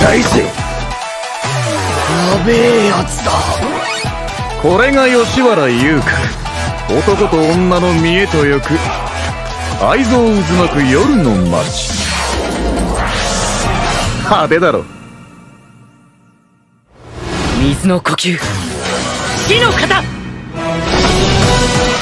たいぜ。やべえやつだ。 これが吉原優か。男と女の見栄と欲、愛憎渦巻く夜の街。派手だろ。 水の呼吸、火の型。